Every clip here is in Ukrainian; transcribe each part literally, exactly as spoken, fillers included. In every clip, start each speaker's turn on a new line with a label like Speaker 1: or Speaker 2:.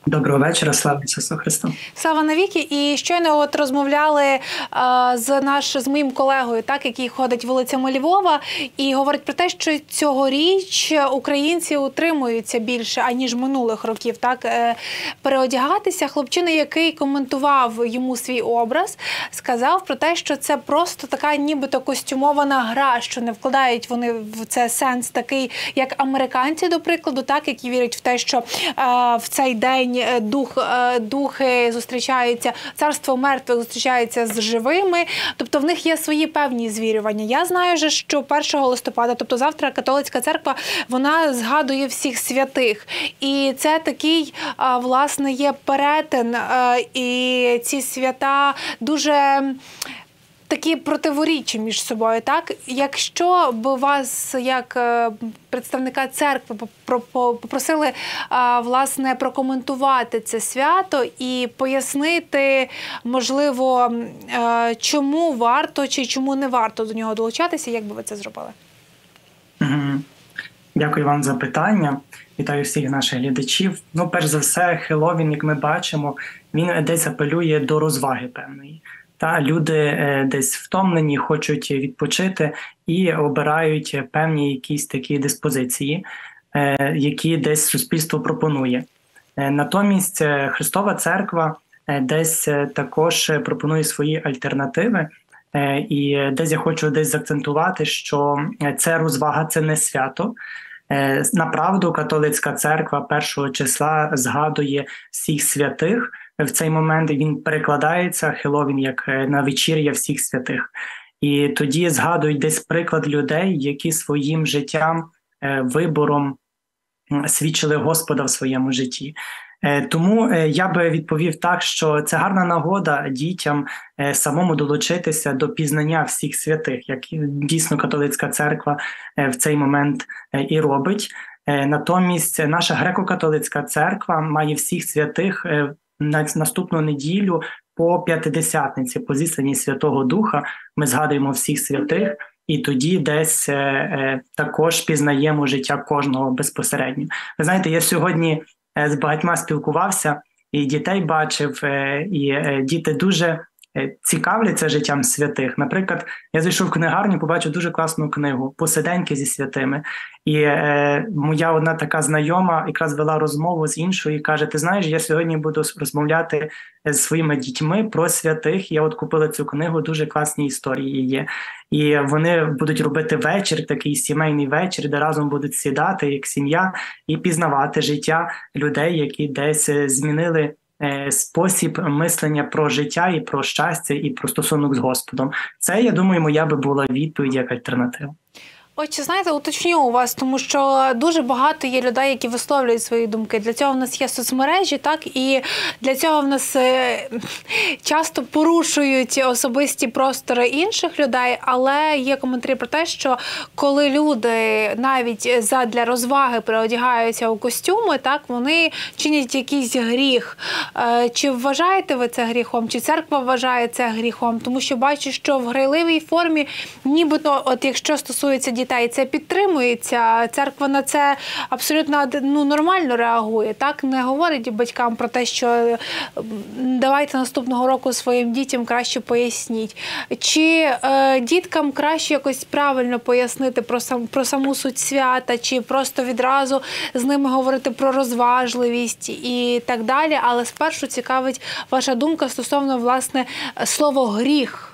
Speaker 1: Доброго вечора, слава Ісусу Христу.
Speaker 2: Слава навіки. І щойно от розмовляли а, з наш з моїм колегою, так, який ходить вулицями Львова, і говорить про те, що цьогоріч українці утримуються більше, аніж минулих років, так, е, переодягатися. Хлопчина, який коментував йому свій образ, сказав про те, що це просто така нібито костюмована гра, що не вкладають вони в це сенс такий, як американці, до прикладу, так, які вірять в те, що е, в цей день Дух, духи зустрічаються, царство мертвих зустрічається з живими, тобто в них є свої певні звірювання. Я знаю, що першого листопада, тобто завтра католицька церква, вона згадує всіх святих. І це такий, власне, є перетин, і ці свята дуже такі противоріччя між собою, так? Якщо б вас, як представника церкви, попросили, власне, прокоментувати це свято і пояснити, можливо, чому варто чи чому не варто до нього долучатися, як би ви це зробили?
Speaker 1: Дякую вам за питання. Вітаю всіх наших глядачів. Ну, перш за все, Хеллоуін, як ми бачимо, він десь апелює до розваги певної. Та люди десь втомлені, хочуть відпочити і обирають певні якісь такі диспозиції, які десь суспільство пропонує. Натомість Христова Церква десь також пропонує свої альтернативи. І десь я хочу десь заакцентувати, що це розвага, це не свято. Направду, католицька церква першого числа згадує всіх святих. В цей момент він перекладається, Хеллоуін, як на вечір'я всіх святих. І тоді згадують десь приклад людей, які своїм життям, вибором свідчили Господа в своєму житті. Тому я би відповів так, що це гарна нагода дітям самому долучитися до пізнання всіх святих, як дійсно католицька церква в цей момент і робить. Натомість наша греко-католицька церква має всіх святих на наступну неділю по П'ятидесятниці, по зісланні Святого Духа. Ми згадуємо всіх святих, і тоді десь е, е, також пізнаємо життя кожного безпосередньо. Ви знаєте, я сьогодні е, з багатьма спілкувався, і дітей бачив, е, і е, діти дуже е, цікавляться життям святих. Наприклад, я зайшов в книгарню, побачив дуже класну книгу «Посиденьки зі святими». І е, моя одна така знайома якраз вела розмову з іншою і каже, ти знаєш, я сьогодні буду розмовляти з своїми дітьми про святих. Я от купила цю книгу, дуже класні історії є. І вони будуть робити вечір, такий сімейний вечір, де разом будуть сідати як сім'я і пізнавати життя людей, які десь змінили е, спосіб мислення про життя і про щастя, і про стосунок з Господом. Це, я думаю, моя би була відповідь як альтернатива.
Speaker 2: Отже, знаєте, уточню у вас, тому що дуже багато є людей, які висловлюють свої думки. Для цього в нас є соцмережі, так, і для цього в нас часто порушують особисті простори інших людей, але є коментарі про те, що коли люди навіть задля розваги переодягаються у костюми, так, вони чинять якийсь гріх. Чи вважаєте ви це гріхом? Чи церква вважає це гріхом? Тому що бачу, що в грайливій формі, нібито, от якщо стосується дітей, і це підтримується, церква на це абсолютно ну, нормально реагує, так? Не говорить батькам про те, що давайте наступного року своїм дітям краще поясніть. Чи е, діткам краще якось правильно пояснити про, сам, про саму суть свята, чи просто відразу з ними говорити про розважливість і так далі, але спершу цікавить ваша думка стосовно, власне, слова «гріх».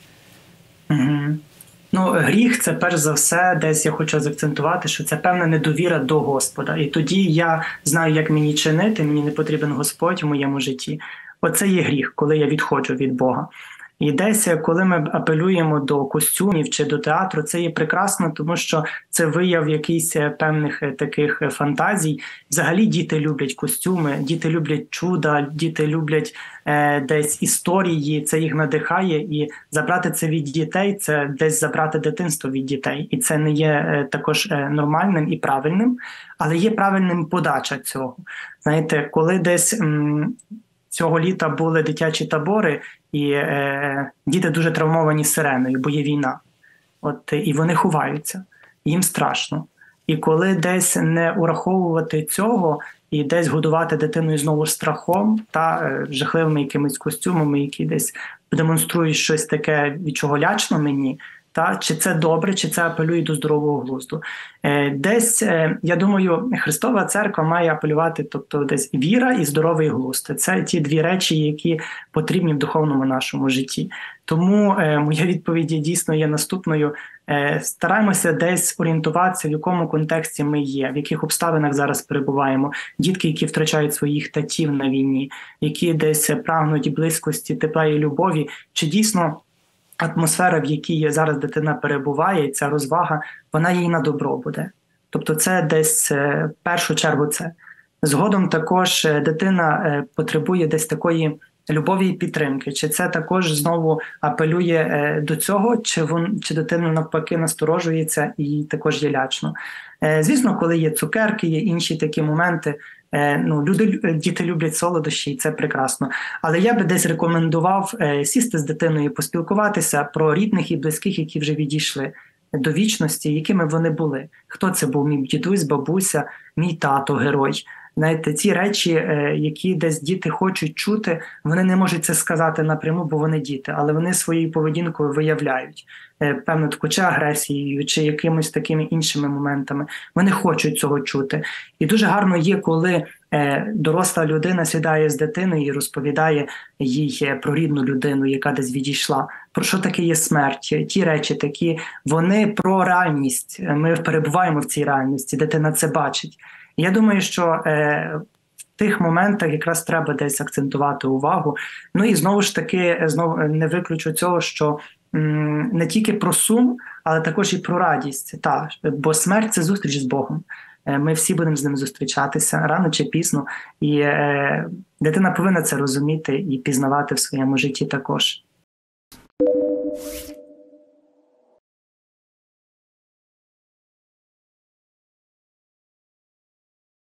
Speaker 1: Угу. Ну, гріх – це перш за все, десь я хочу заакцентувати, що це певна недовіра до Господа. І тоді я знаю, як мені чинити, мені не потрібен Господь в моєму житті. Оце є гріх, коли я відходжу від Бога. І десь, коли ми апелюємо до костюмів чи до театру, це є прекрасно, тому що це вияв якихось певних таких фантазій. Взагалі діти люблять костюми, діти люблять чуда, діти люблять е, десь історії, це їх надихає. І забрати це від дітей – це десь забрати дитинство від дітей. І це не є е, також е, нормальним і правильним, але є правильним подача цього. Знаєте, коли десь... М- Цього літа були дитячі табори, і е, діти дуже травмовані сиреною, бо є війна. От, і вони ховаються, їм страшно. І коли десь не ураховувати цього і десь годувати дитиною знову страхом та е, жахливими якимись костюмами, які десь демонструють щось таке, від чого лячно мені, та чи це добре, чи це апелює до здорового глузду. Е, десь, е, я думаю, Христова Церква має апелювати, тобто десь віра і здоровий глузд. Це ті дві речі, які потрібні в духовному нашому житті. Тому е, моя відповідь дійсно є наступною. Е, стараємося десь орієнтуватися, в якому контексті ми є, в яких обставинах зараз перебуваємо. Дітки, які втрачають своїх татів на війні, які десь прагнуть близькості, тепла і любові, чи дійсно атмосфера, в якій зараз дитина перебуває, ця розвага, вона їй на добро буде. Тобто це десь в першу чергу це. Згодом також дитина потребує десь такої любові і підтримки. Чи це також знову апелює до цього, чи, вон, чи дитина навпаки насторожується і також є лячно. Звісно, коли є цукерки, є інші такі моменти, ну, люди, діти люблять солодощі, і це прекрасно. Але я би десь рекомендував сісти з дитиною, поспілкуватися про рідних і близьких, які вже відійшли до вічності, якими вони були. Хто це був? Мій дідусь, бабуся, мій тато, герой. Знаєте, ці речі, які десь діти хочуть чути, вони не можуть це сказати напряму, бо вони діти, але вони своєю поведінкою виявляють певну таку чи агресією, чи якимось такими іншими моментами. Вони хочуть цього чути. І дуже гарно є, коли доросла людина сідає з дитиною і розповідає їй про рідну людину, яка десь відійшла. Про що таке є смерть? Ті речі такі, вони про реальність. Ми перебуваємо в цій реальності, дитина це бачить. Я думаю, що е, в тих моментах якраз треба десь акцентувати увагу. Ну і знову ж таки, знову не виключу цього, що м, не тільки про сум, але також і про радість. Та, бо смерть – це зустріч з Богом. Е, ми всі будемо з ним зустрічатися рано чи пізно. І е, дитина повинна це розуміти і пізнавати в своєму житті також.